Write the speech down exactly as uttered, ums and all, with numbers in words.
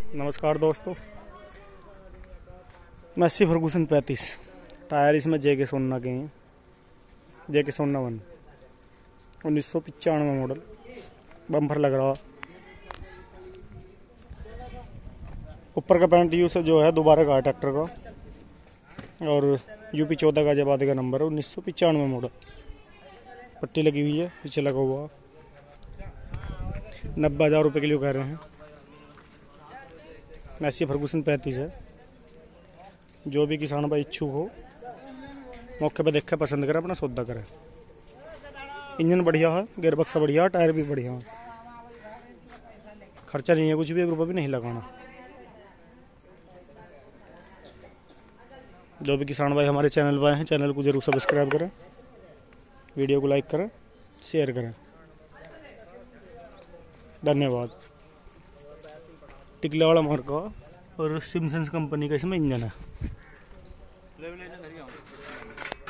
नमस्कार दोस्तों, मैसी फर्गूसन पैंतीस टायर इसमें जे के सोना के हैं। जे के सोना वन उन्नीस सौ पचानवे मॉडल, बम्पर लग रहा। ऊपर का पेंट यूज जो है दोबारा का ट्रैक्टर का, और यूपी चौदह का जबाद का नंबर है, उन्नीस सौ पचानवे मॉडल। पट्टी लगी हुई है, पीछे लगा हुआ। नब्बे हज़ार रुपये किलो कह रहे हैं। मैसी फर्गूसन पैंतीस है। जो भी किसान भाई इच्छुक हो, मौके पे देखे पसंद करे, अपना सौदा करे। इंजन बढ़िया है, गियर बक्सा बढ़िया है, टायर भी बढ़िया है। खर्चा नहीं है कुछ भी, एक रुपये भी नहीं लगाना। जो भी किसान भाई हमारे चैनल पर आए हैं, चैनल को जरूर सब्सक्राइब करें, वीडियो को लाइक करें, शेयर करें। धन्यवाद। टिकले वाला मार्का और सिमसन्स कंपनी का इसमें इंजन है।